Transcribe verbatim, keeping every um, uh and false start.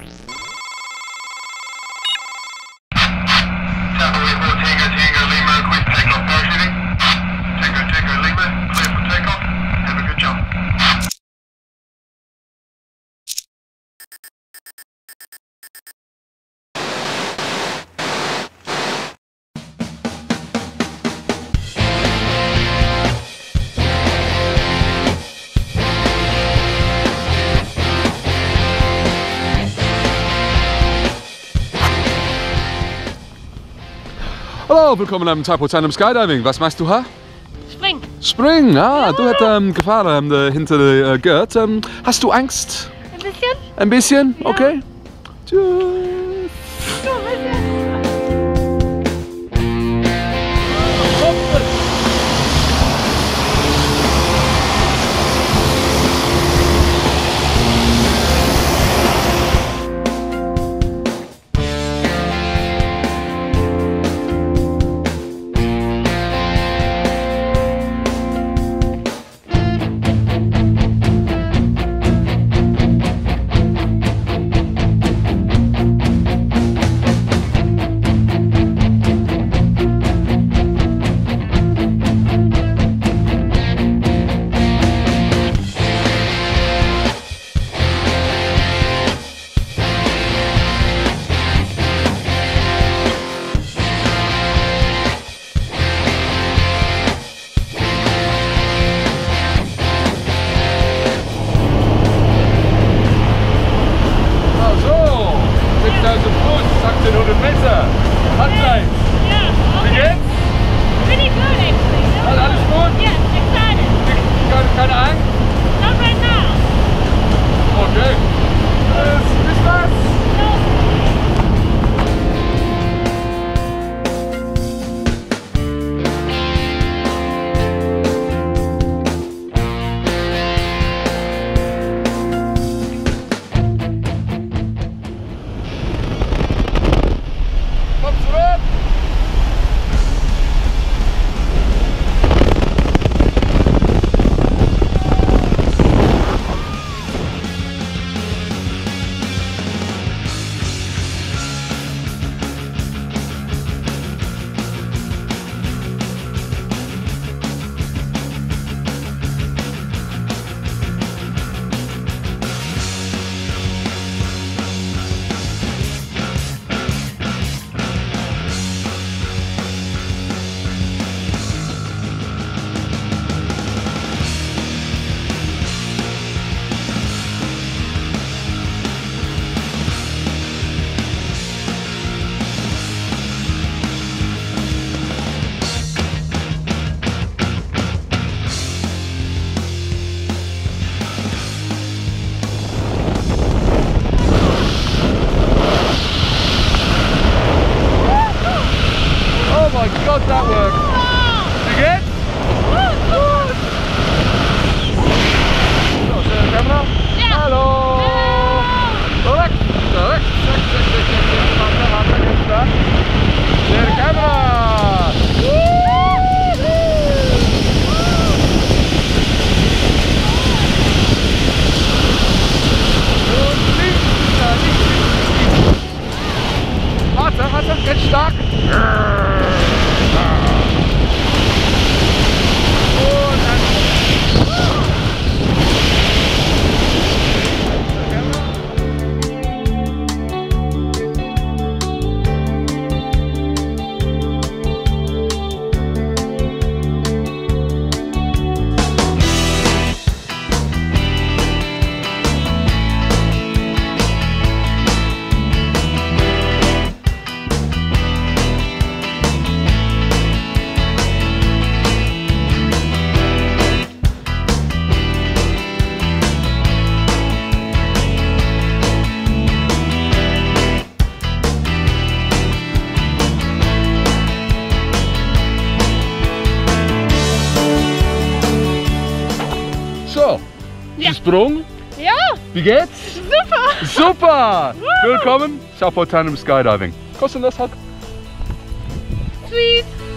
Hallo, willkommen am Taupo Tandem Skydiving. Was machst du hier? Spring. Spring, ah, Ja. du hast ähm, gefahren ähm, hinter der äh, Gurt. Ähm, hast du Angst? Ein bisschen? Ein bisschen? Ja. Okay. Tschüss. So, ein bisschen. achtzehn Meter. Handlein. Ja, Wie okay. geht's? Pretty good actually. No, Alles, alles gut? yes, excited. Keine, keine Angst? Not right now. Okay. Bis, bis was? No. Komm zurück! Oh my God, that worked! Wie geht's? So, schöne Kamera. Ja. Hallo! Zurück! Zurück! Zack, zack, zack, zack, zack. Warte, warte, ganz klar. Schöne Kamera! Und links, da, links, links, links. Warte, warte, ganz stark. Und dann. So, Ja. Sprung. Ja, Wie geht's? super. Super! Willkommen, Taupo Tandem Skydiving. Kostet das halt? Sweet.